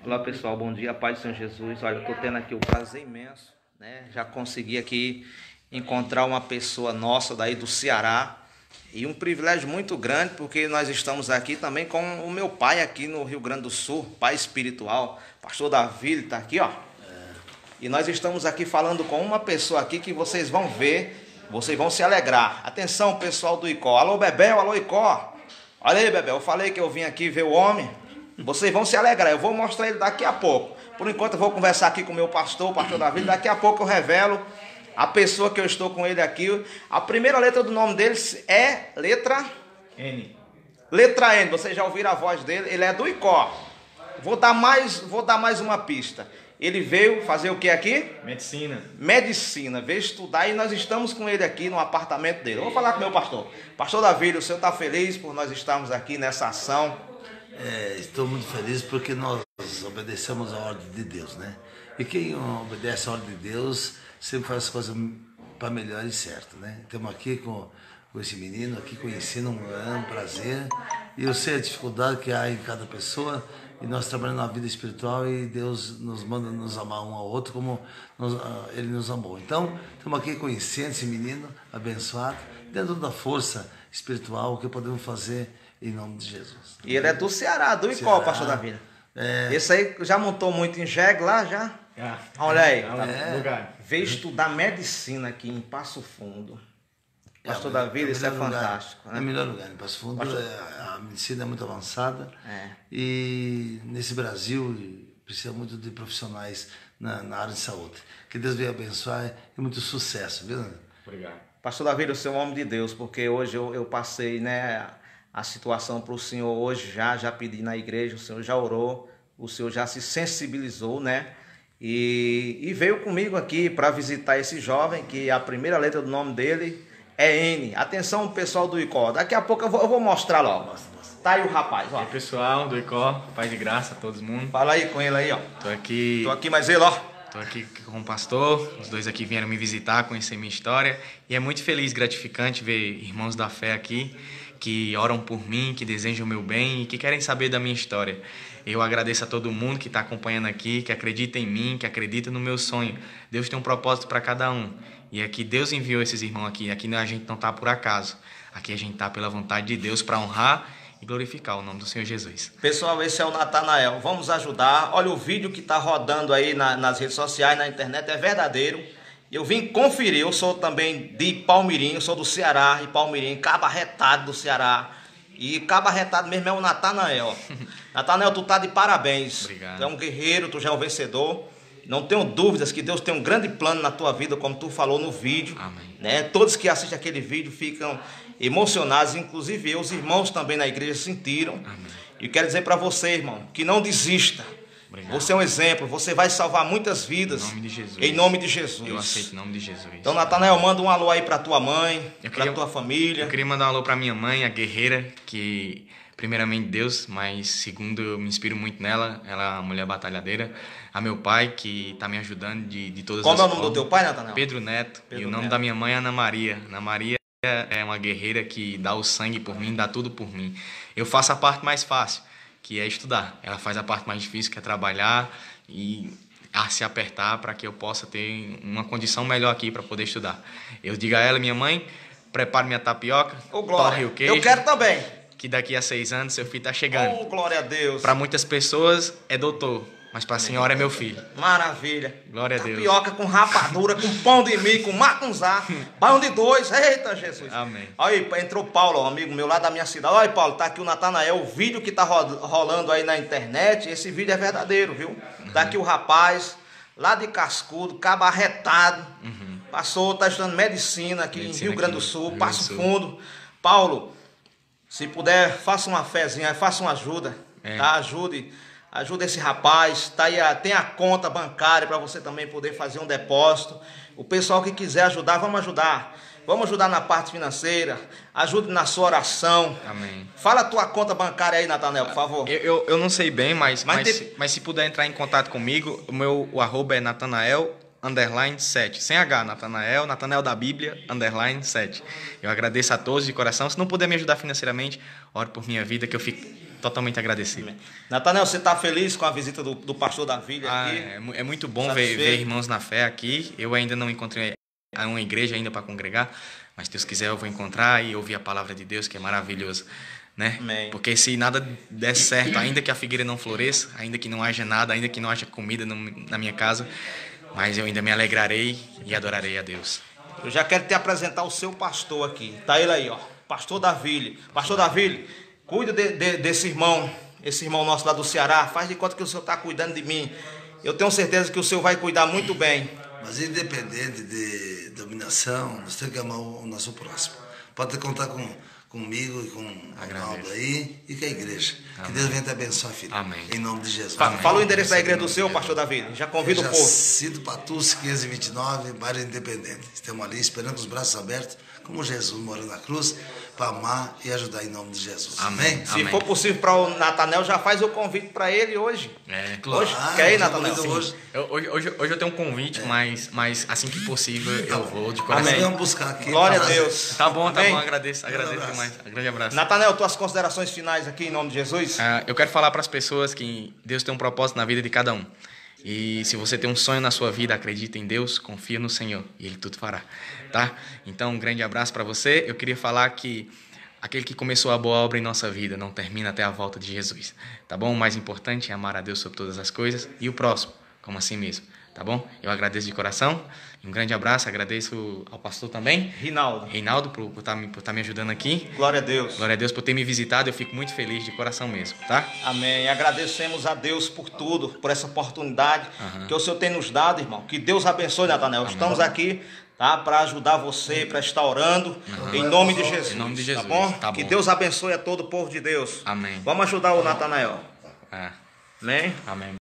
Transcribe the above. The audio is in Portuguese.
Olá pessoal, bom dia, paz do Senhor Jesus. Olha, eu estou tendo aqui o prazer imenso, né? Já consegui aqui encontrar uma pessoa nossa daí do Ceará e um privilégio muito grande porque nós estamos aqui também com o meu pai aqui no Rio Grande do Sul, pai espiritual, pastor Davi, ele está aqui, ó. E nós estamos aqui falando com uma pessoa aqui que vocês vão ver, vocês vão se alegrar. Atenção pessoal do Icó, alô Bebel, alô Icó. Olha aí Bebel, eu falei que eu vim aqui ver o homem. Vocês vão se alegrar, eu vou mostrar ele daqui a pouco. Por enquanto eu vou conversar aqui com o meu pastor, o pastor Davi. Daqui a pouco eu revelo a pessoa que eu estou com ele aqui. A primeira letra do nome dele é letra N. Letra N, vocês já ouviram a voz dele, ele é do Icó. Vou dar mais uma pista. Ele veio fazer o que aqui? Medicina. Medicina, veio estudar e nós estamos com ele aqui no apartamento dele. Eu vou falar com o meu pastor. Pastor Davi, o senhor está feliz por nós estarmos aqui nessa ação? Estou muito feliz porque nós obedecemos a ordem de Deus, né? E quem obedece a ordem de Deus sempre faz as coisas para melhor e certo, né? Estamos aqui com esse menino, aqui conhecendo, é um prazer. E eu sei a dificuldade que há em cada pessoa e nós trabalhamos na vida espiritual e Deus nos manda nos amar um ao outro como Ele nos amou. Então, estamos aqui conhecendo esse menino abençoado, dentro da força espiritual, o que podemos fazer em nome de Jesus. E ele é do Ceará, do Icó, pastor Davi. Esse aí já montou muito em jegue lá, já? Olha aí. Veio estudar medicina aqui em Passo Fundo. Pastor Davi, isso é fantástico. É o melhor lugar. Em Passo Fundo, a medicina é muito avançada. E nesse Brasil precisa muito de profissionais na área de saúde. Que Deus venha abençoar e muito sucesso, viu? Obrigado. Pastor Davi, o senhor é um homem de Deus, porque hoje eu passei, né, a situação para o senhor hoje, já pedi na igreja, o senhor já orou, o senhor já se sensibilizou, né? E veio comigo aqui para visitar esse jovem, que a primeira letra do nome dele é N. Atenção, pessoal do Icó. Daqui a pouco eu vou mostrar logo. Tá aí o rapaz, ó. E aí, pessoal do Icó, paz de graça a todo mundo. Fala aí com ele aí, ó. Tô aqui, mas ele, ó. tô aqui com o pastor. Os dois aqui vieram me visitar, conhecer minha história. E é muito feliz, gratificante ver irmãos da fé aqui, que oram por mim, que desejam o meu bem e que querem saber da minha história. Eu agradeço a todo mundo que está acompanhando aqui, que acredita em mim, que acredita no meu sonho. Deus tem um propósito para cada um. E aqui Deus enviou esses irmãos aqui. Aqui a gente não está por acaso. Aqui a gente está pela vontade de Deus para honrar e glorificar o nome do Senhor Jesus. Pessoal, esse é o Natanael. Vamos ajudar. Olha o vídeo que está rodando aí nas redes sociais, na internet. É verdadeiro. Eu vim conferir. Eu sou também de Palmirim. Eu sou do Ceará. E Palmirim, Cabo Arretado do Ceará. E Cabo Arretado mesmo é o Natanael. Natanael, tu tá de parabéns. Obrigado. Tu é um guerreiro, tu já é um vencedor. Não tenho dúvidas que Deus tem um grande plano na tua vida, como tu falou no vídeo. Amém. Né? Todos que assistem aquele vídeo ficam emocionados, inclusive eu, os irmãos também na igreja sentiram. Amém. E quero dizer para você, irmão, que não desista. Obrigado. Você é um exemplo, você vai salvar muitas vidas. Em nome de Jesus. Em nome de Jesus. Eu aceito em nome de Jesus. Então, Natanael, manda um alô aí para tua mãe, para tua família. Eu queria mandar um alô para minha mãe, a guerreira, que primeiramente Deus, mas segundo eu me inspiro muito nela, ela é uma mulher batalhadeira. A meu pai, que está me ajudando de todas as formas. Qual é o nome do teu pai, Natanael? Pedro Neto. Pedro E o nome Neto. da minha mãe é Ana Maria. Ana Maria é uma guerreira que dá o sangue por mim, dá tudo por mim. Eu faço a parte mais fácil, que é estudar. Ela faz a parte mais difícil, que é trabalhar e a se apertar para que eu possa ter uma condição melhor aqui para poder estudar. Eu digo a ela, minha mãe, prepare minha tapioca, torre o queijo. Eu quero também. Que daqui a 6 anos seu filho está chegando. Oh, glória a Deus. Para muitas pessoas é doutor, mas para a senhora é meu filho. Maravilha. Glória a Deus. Tapioca com rapadura, com pão de milho, com macunzá, pão de dois. Eita, Jesus. Amém. Aí entrou Paulo, um amigo meu lá da minha cidade. Olha, Paulo, tá aqui o Natanael, o vídeo que tá rolando aí na internet. Esse vídeo é verdadeiro, viu? Tá aqui o rapaz, lá de Cascudo, Cabo Arretado. Passou, tá estudando medicina aqui em Rio Grande do Sul, Passo Fundo. Paulo, se puder, faça uma fezinha, faça uma ajuda, tá? Ajude esse rapaz, tá aí, tem a conta bancária para você também poder fazer um depósito. O pessoal que quiser ajudar, vamos ajudar. Vamos ajudar na parte financeira, ajude na sua oração. Amém. Fala a tua conta bancária aí, Natanael, por favor. Eu não sei bem, mas se puder entrar em contato comigo, o arroba é Natanael_7, sem H, Natanael da Bíblia, _7. Eu agradeço a todos de coração. Se não puder me ajudar financeiramente, ore por minha vida, que eu fico totalmente agradecido. Natanael, você está feliz com a visita do pastor Davi aqui? É muito bom ver irmãos na fé aqui. Eu ainda não encontrei uma igreja ainda para congregar, mas se Deus quiser eu vou encontrar e ouvir a palavra de Deus, que é maravilhoso, né? Amém. Porque se nada der certo, ainda que a figueira não floresça, ainda que não haja nada, ainda que não haja comida na minha casa, mas eu ainda me alegrarei e adorarei a Deus. Eu já quero te apresentar o seu pastor aqui. Tá ele aí, ó. Pastor Davi. Pastor Davi, cuida desse irmão, esse irmão nosso lá do Ceará. Faz de conta que o senhor está cuidando de mim. Eu tenho certeza que o senhor vai cuidar muito bem. Mas independente de dominação, nós temos que amar o nosso próximo. Pode contar comigo e com o Ronaldo aí e com a igreja. Amém. Que Deus venha te abençoar, filho. Amém. Em nome de Jesus. Fala o endereço da igreja do seu, pastor Davi. Já convido o povo. Jacinto Patucci, 529, bairro Independente. Estamos ali esperando com os braços abertos, como Jesus morando na cruz, para amar e ajudar em nome de Jesus. Amém. Se for possível para o Natanael, já faz o convite para ele hoje. Claro. Hoje, quer ir, Natanael? Hoje Hoje eu tenho um convite, mas assim que possível eu vou de coração. nós vamos buscar aqui. Glória a Deus. Tá bom, Amém? agradeço demais. Um grande abraço. Natanael, tuas considerações finais aqui em nome de Jesus? Eu quero falar para as pessoas que Deus tem um propósito na vida de cada um. E se você tem um sonho na sua vida, acredita em Deus, confia no Senhor e Ele tudo fará, tá? Então, um grande abraço para você. Eu queria falar que aquele que começou a boa obra em nossa vida não termina até a volta de Jesus, tá bom? O mais importante é amar a Deus sobre todas as coisas e o próximo, como assim mesmo, tá bom? Eu agradeço de coração. Um grande abraço, agradeço ao pastor também, Reinaldo, por estar me ajudando aqui. Glória a Deus. Glória a Deus por ter me visitado, eu fico muito feliz de coração mesmo, tá? Amém. Agradecemos a Deus por tudo, por essa oportunidade que o Senhor tem nos dado, irmão. Que Deus abençoe, Natanael. Estamos aqui, tá, para ajudar você, para estar orando, em nome de Jesus. Em nome de Jesus, tá bom? tá bom. Que Deus abençoe a todo o povo de Deus. Amém. Vamos ajudar o Natanael. É. Amém? Amém.